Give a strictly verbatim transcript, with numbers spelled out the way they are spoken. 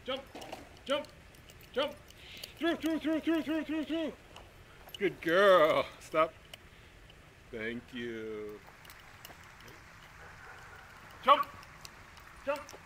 Jump. Jump. Jump. Through, through, through, through, through, through, through. Good girl. Stop. Thank you. Jump. Jump.